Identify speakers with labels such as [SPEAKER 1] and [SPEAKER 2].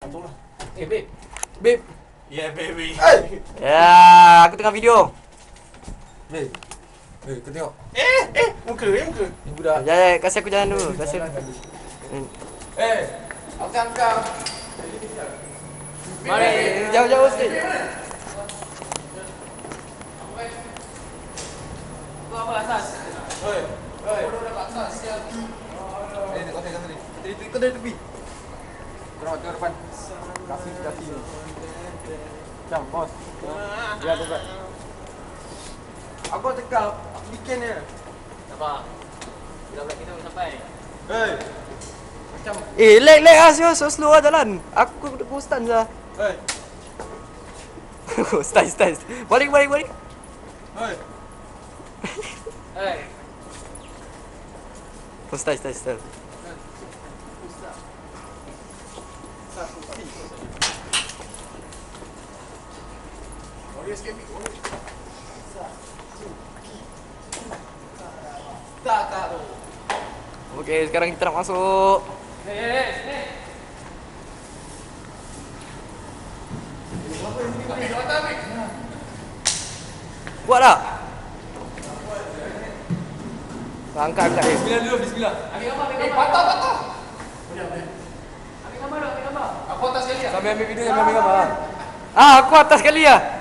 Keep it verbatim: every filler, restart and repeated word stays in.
[SPEAKER 1] Tolong.
[SPEAKER 2] Eh, babe.
[SPEAKER 1] Babe.
[SPEAKER 2] Yeah, baby.
[SPEAKER 3] Ya, aku tengah video.
[SPEAKER 1] Babe. Babe, kau tengok.
[SPEAKER 2] Eh, eh, muka, eh, muka.
[SPEAKER 1] Ni budak.
[SPEAKER 3] Ya, ya, kasih aku jalan dulu. Kasih.
[SPEAKER 1] Eh, aku tengok kau.
[SPEAKER 3] Mari, jauh-jauh sikit.
[SPEAKER 2] Kau apa atas?
[SPEAKER 1] Oi, oi.
[SPEAKER 2] Kau dah kat atas, siap.
[SPEAKER 1] Eh, kau tengok sini. Tadi kau dari tepi. Kau nak tengok depan. Kasih kasih. Jam, bos. Ya, tu kan. Aku cakap, aku bikin dia.
[SPEAKER 2] Nampak? Bila pula kita sampai.
[SPEAKER 1] Hei. Macam
[SPEAKER 3] Eh, lag lag ah, so, so slow ah jalan. Aku aku stun dah.
[SPEAKER 1] hei.
[SPEAKER 3] Stun stun. Balik balik balik.
[SPEAKER 1] Hei.
[SPEAKER 2] Hey.
[SPEAKER 3] Oh, stun stun stun.
[SPEAKER 1] Tak, tak tu.
[SPEAKER 3] Okey, sekarang kita nak masuk.
[SPEAKER 2] Hey, hey, hey.
[SPEAKER 3] Kuat tak? Angkat angkat eh.
[SPEAKER 1] Bismillah dulu, bismillah.
[SPEAKER 2] Ambil gambar, ambil
[SPEAKER 1] Eh,
[SPEAKER 2] gambar.
[SPEAKER 1] patah, patah.
[SPEAKER 2] Ambil gambar dulu, ambil gambar.
[SPEAKER 1] Aku atas sekali ah.
[SPEAKER 3] Sambil ambil video, sambil ambil gambar. Ah, aku atas sekali ah.